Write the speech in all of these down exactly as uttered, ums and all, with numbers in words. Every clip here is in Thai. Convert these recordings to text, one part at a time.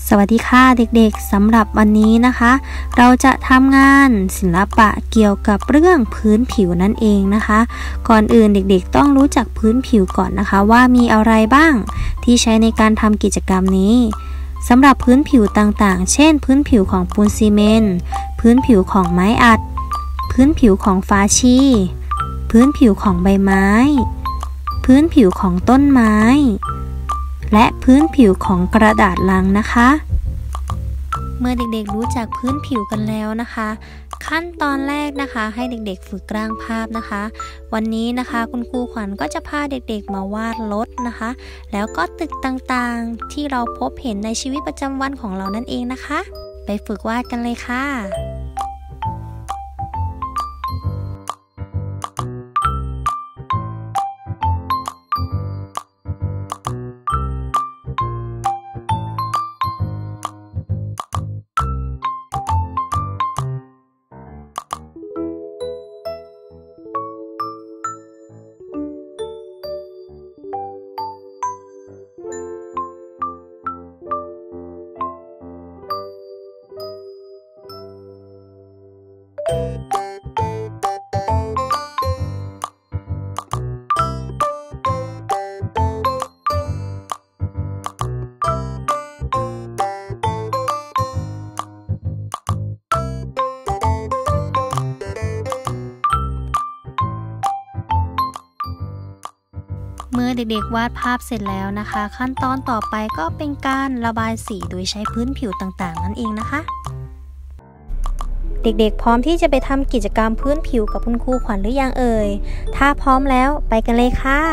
สวัสดีค่ะเด็กๆสำหรับวันนี้นะคะเราจะทำงานศิลปะเกี่ยวกับเรื่องพื้นผิวนั่นเองนะคะก่อนอื่นเด็กๆต้องรู้จักพื้นผิวก่อนนะคะว่ามีอะไรบ้างที่ใช้ในการทำกิจกรรมนี้สำหรับพื้นผิวต่างๆเช่นพื้นผิวของปูนซีเมนต์พื้นผิวของไม้อัดพื้นผิวของฟ้าชีพื้นผิวของใบไม้พื้นผิวของต้นไม้และพื้นผิวของกระดาษลังนะคะเมื่อเด็กๆรู้จักพื้นผิวกันแล้วนะคะขั้นตอนแรกนะคะให้เด็กๆฝึกร่างภาพนะคะวันนี้นะคะคุณครูขวัญก็จะพาเด็กๆมาวาดรถนะคะแล้วก็ตึกต่างๆที่เราพบเห็นในชีวิตประจำวันของเรานั่นเองนะคะไปฝึกวาดกันเลยค่ะเมื่อเด็กๆวาดภาพเสร็จแล้วนะคะขั้นตอนต่อไปก็เป็นการระบายสีโดยใช้พื้นผิวต่างๆนั่นเองนะคะเด็กๆพร้อมที่จะไปทำกิจกรรมพื้นผิวกับคุณครูขวัญหรือยังเอ่ยถ้าพร้อมแล้วไปกันเลยค่ะ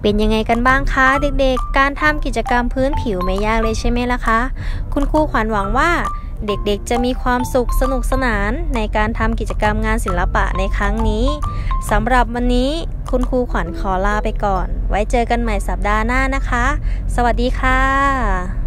เป็นยังไงกันบ้างคะเด็กๆการทำกิจกรรมพื้นผิวไม่ยากเลยใช่ไหมล่ะคะคุณครูขวัญหวังว่าเด็กๆจะมีความสุขสนุกสนานในการทำกิจกรรมงานศิลปะในครั้งนี้สำหรับวันนี้คุณครูขวัญขอลาไปก่อนไว้เจอกันใหม่สัปดาห์หน้านะคะสวัสดีค่ะ